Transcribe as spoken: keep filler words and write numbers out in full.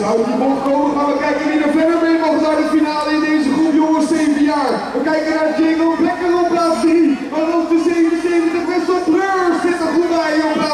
Zou die mocht komen, maar we kijken wie er verder mee mag naar de finale in deze groep jongens zeven jaar. We kijken naar Jingle Becker op plaats drie. Maar op de zevenenzeventig Wessel Pleurs zit er goed bij op plaats